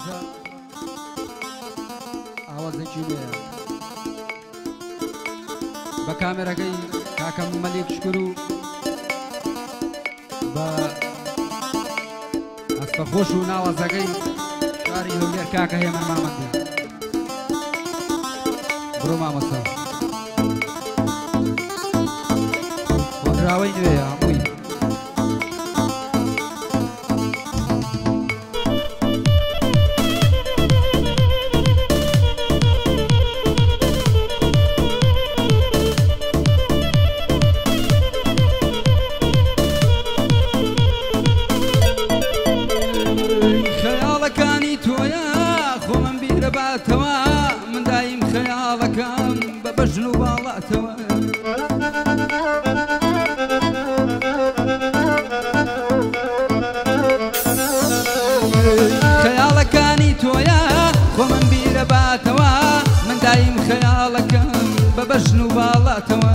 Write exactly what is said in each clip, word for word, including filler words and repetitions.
کاتە ئاوازێکی لێە بە کامێرەکەی کاکەم مەلیک شکر و بە ئەستەخۆش و ناوازەکەی شاری هەولێر کاکە هێمن مامەندی بڕۆ مامەستا وەدراوەی نوێیە هەمووی من دايم خيالك ببجن وبالاتوا خيالك كاني تويا ومن بير باتوا من دايم خيالك ببجن وبالاتوا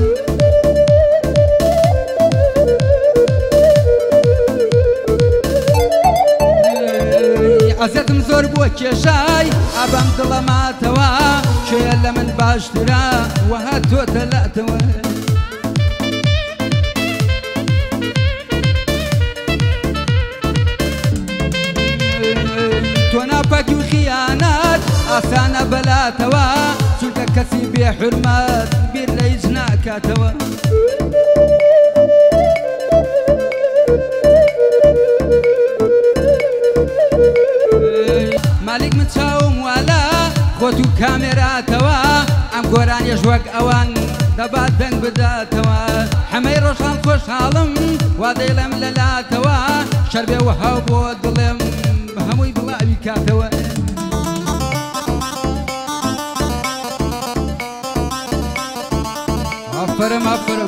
عزتم زور بو كيشاي عبام ظلماتوا شيء من باشترا وهاتو تلاتوا تونا باكي وخيانات اسانا بلاتوا شلك كسي بحرمات بير ليجنا كاتوا مالك متشاوم ولا خوتو كاميرا توا ام قران يجوك اوان دبات دنگ بدا توا حمي روشان خوش حالم واديلم للا توا شربي وهاو بود ظلم بهموي بلاوي كاتوا افرم افرم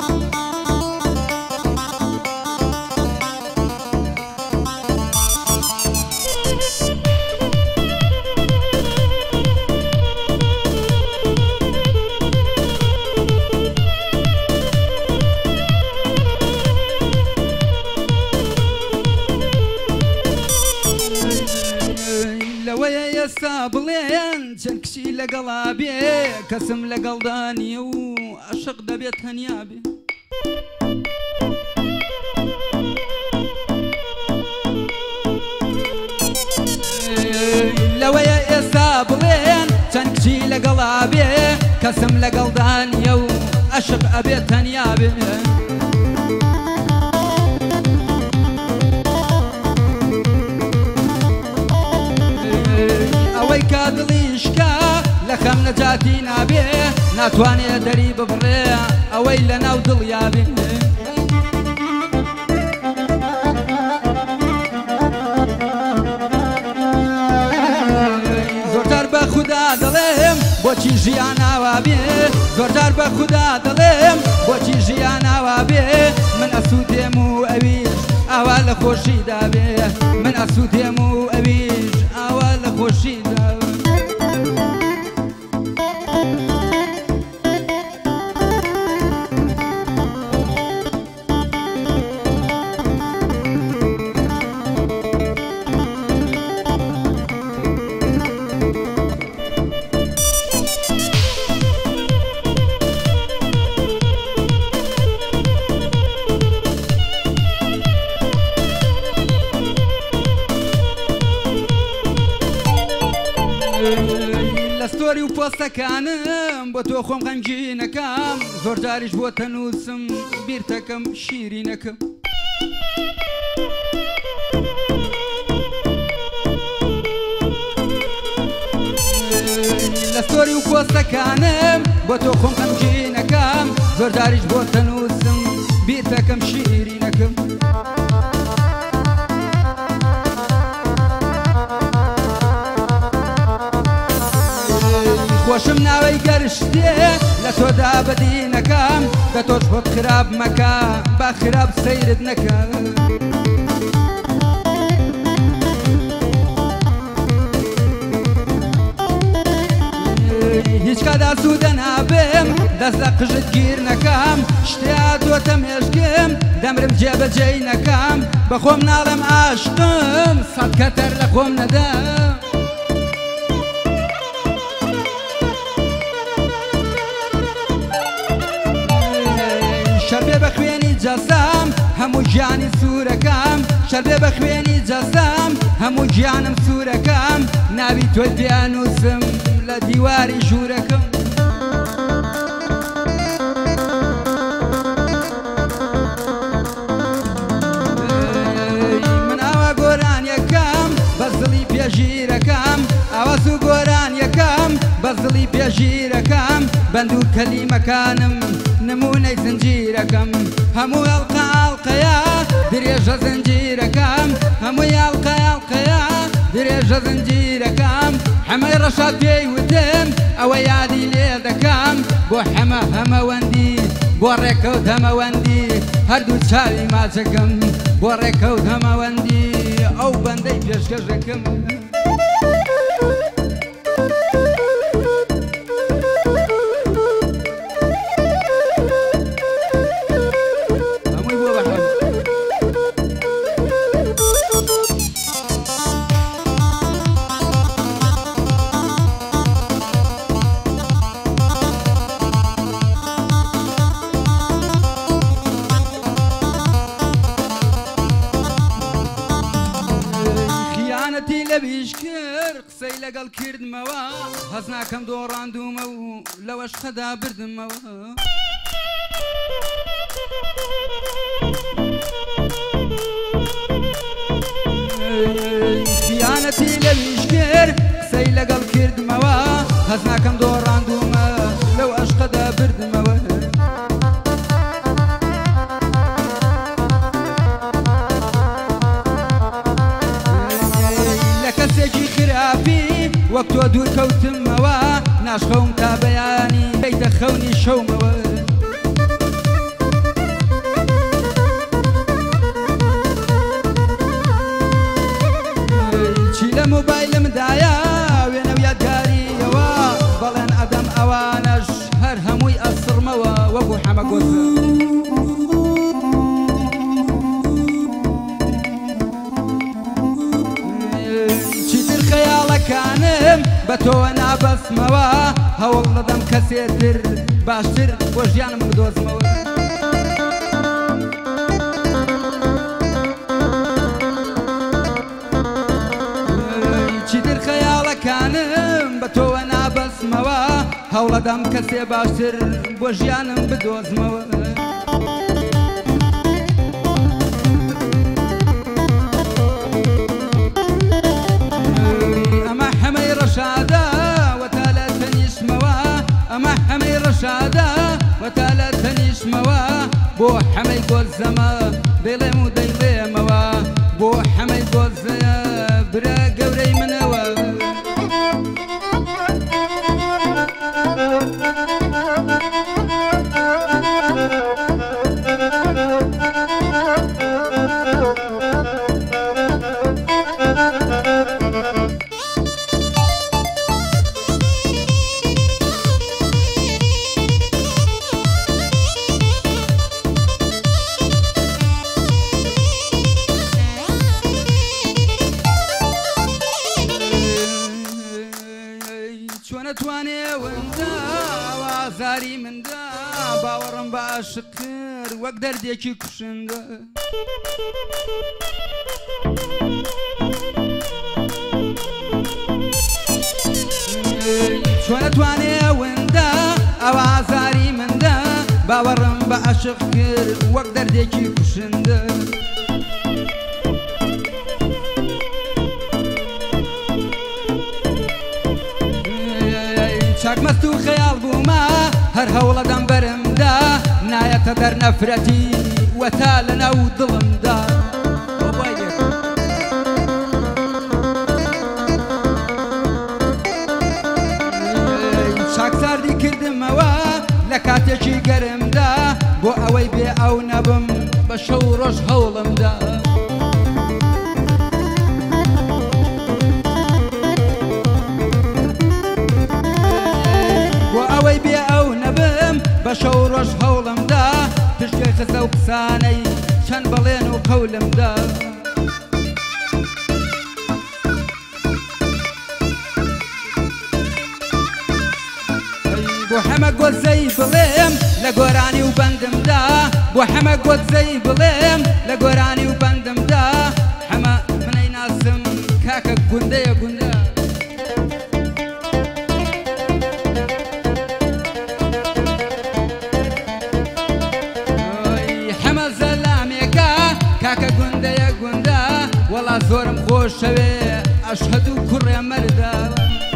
بڵێن چەند کشی لەگەڵا بێ کەسم لەگەڵدانیە و عەشق دەبێت هەنیا بێ لەوەیە ئێستا بڵێن چەند کشی لەگەڵا بێ کەسم لەگەڵدانیە و عەشق ئەبێت هەنیا بێ ئەوەی کا دڵیشکا لە خەم نەجاتی نابێ ناتوانێ دەری ببڕێ ئەوەی لە ناو دڵیا بێ زۆرجار بە خودا دەڵێم بۆچی ژیان ئاوا بێ زۆرجار بە خودا دەڵێم بۆچی ژیان ئاوا بێ من ئەسوودێم و ئەویش ئاوا لە خۆشیدا بێ من ئەسوودێم و ئەویش ئاوا لە خۆشیدا لەستۆری و پۆستەکانم بۆ تۆ خۆم غەمگینەکەم زۆر جاریش بۆ تەنووسم بیرتەکەم شیرینەکەم لەستۆری و پۆستەکانم بۆ تۆ خۆم غەمگینەکەم زۆر جاریش بۆ تەنووسم بیرتەکەم شیرینەکەم خۆشم ناوەی گەرشتێ لە تۆدا بەدینەکەم دە تۆش بۆت خراپ مەکە با خراپ سەیرت نەکە هیچ کادا ئاسوودە نابێم دەست لە قژت گیر نەکەم شتیا تۆتە مێشکم دەمرم جێبەجێی نەکەم بە خۆم ناڵێم عاشقم سەد کەتەر لە خۆم نەدەم شەربێ بە خوێنی جەسام هەموو ژیانی سوورەکەم شەربێ بە خوێنی جەسام هەموو گیانم سوورەکەم ناوی تۆی پێنووسم لە دیواری ژوورەکەم من ئاوا گۆرانیەکەم بەزڵی پێژیرەکەم ئاواز و گۆرانیەکەم بەزڵی پێژیرەکەم بەند و کەلیمەکانم نمونەی زنجیرەکەم هەموو ئەڵقە ئاڵقەیە درێژە زنجیرەکەم هەموو ئاڵقە ئاڵقەیە درێژە زنجیرەکەم هەمەی ڕەشاد پێی وتم ئەوە یادی لێ دەکەم بۆ هەمە هەمەوەندی بۆ ڕێکەوت هەمەوەندی هەردوو چاوی ماچەکەم بۆ ڕێکەوت هەمەوەندی ئەو بەندەی پێشکەشەکەم لەبیش کرد قسەی لەگەڵ کردمەوە هەز ناکەم دۆڕاندومە و لەوەش خەدا بردمەوە خیانەتی لەبیش کرد قسەی لەگەڵ کردمەوە هەز ناکەم دۆڕاندومە لەو ئەشقەدا بردمەوە کەسێکی خراپی وەک تۆ دوور کەوتمەوە ناشخەوم تا بەیانی بیتە خەونی شەومەوە چی لە مۆبایلمدایە وێنە و یادگاریەوە بەڵێن ئەدەم ئەوانەش هەر هەمووی ئەسڕمەوە وەکو حەمە گۆزە خەیاڵەکانم بە تۆوە نابەسمەوە هەوڵ دەدەم کەسێتر باشتر بۆ ژیانم بدۆزمەوە چیتر خەیاڵەکانم بە تۆوە نابەسمەوە هەوڵ دەدەم کەسێ باشتر بۆ ژیانم بدۆزمەوە ڕەشادە وەتا لە تەنیشمەوە ئەمە هەمەی ڕەشادە وەتا لە تەنیشمەوە بۆ هەمەی گۆزەمە دەیڵێم و دەیڵێمەوە بۆ هەمەی گۆزەیە برا گەورەی منەوە نەتوانێ وەندا ئازاری مندا باوەڕم بە عاشق کرد وەک دەردێکی کوشندە چۆن نەتوانێ وەندا ئەو ئازاری مندا باوەڕم بە عاشق کرد وەک دەردێکی کوشندە چاکمەست و خەیاڵ بوومە هەر هەوڵەدەم بەرمدا نایەتە دەر نەفرەتی وەتا لەناو دڵمدا چاکساردی کردمەوە لە کاتێکی گەرمدا بۆ ئەوەی بێ ئەو نەبم بە شەو ڕۆژ هەوڵمدا بە شەو ڕۆژ هەوڵمدا پشتێ خزە و قسانەی چەند بەڵێن و قەولمدا بۆ حەمە گۆزەی بڵێم لە گۆرانی و بەندمدا بۆ حەمە گۆزەی بڵێم لە گۆرانی و بەندمدا حەمە منەی ناسم کاکە گوندەیە گوندە حەمە زەلامێکە کاکە گوندەیە گوندە وەڵا زۆرم خۆشەوێ ئەشهەد و کوڕێ مەردە